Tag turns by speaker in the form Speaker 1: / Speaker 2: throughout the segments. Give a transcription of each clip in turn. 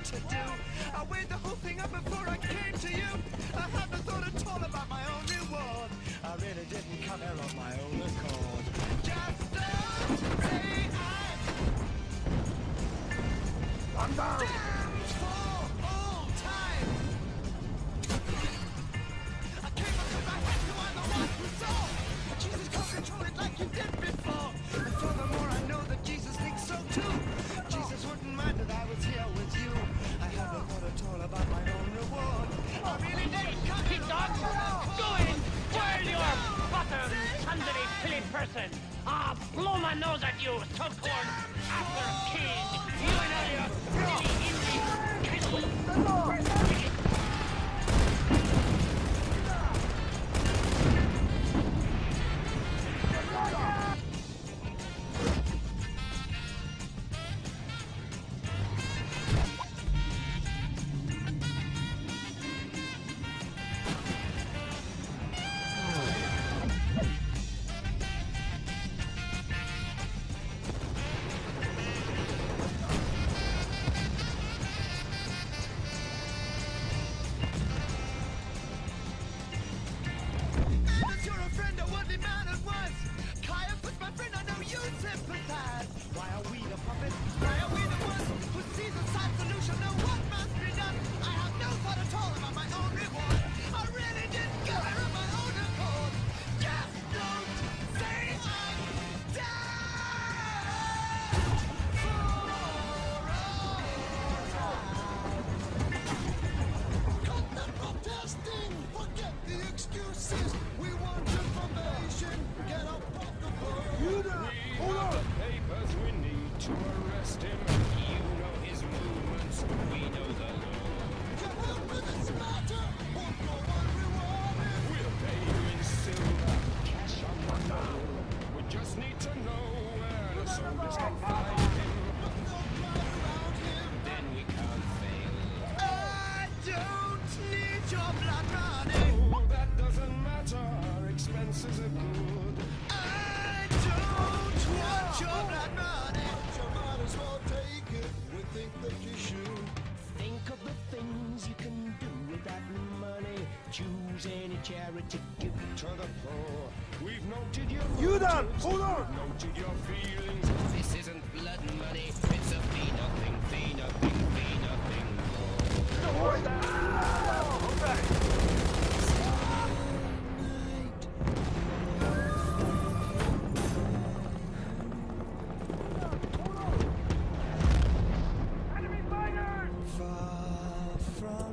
Speaker 1: to do. I weighed the whole thing up before I came to you. I haven't thought at all about my own reward. I really didn't come here on my own accord. Just don't say I'm down. Damned for all time. I came up with my head so I'm the one who saw. Jesus can't control it like you did before. And furthermore, I know that Jesus thinks so too. Jesus wouldn't mind that I was here with you. I haven't thought at all about my own reward. I really didn't come here.
Speaker 2: Dog, go in! Whirl your bottom, thundery, silly person! Ah, blow my nose at you, so-called after king! You and all your silly,
Speaker 1: charity give to the poor.
Speaker 3: We've noted your
Speaker 4: You done! Hold on!
Speaker 3: We've noted your feelings.
Speaker 1: This isn't blood money, it's a fee nothing, fee nothing, fee nothing.
Speaker 4: Don't worry that! Okay.
Speaker 3: Enemy fighters!
Speaker 1: Far from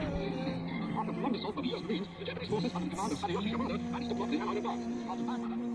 Speaker 5: After the longest assault of years, the Japanese forces under command of Hideyoshi Shimada managed to block the Allied advance.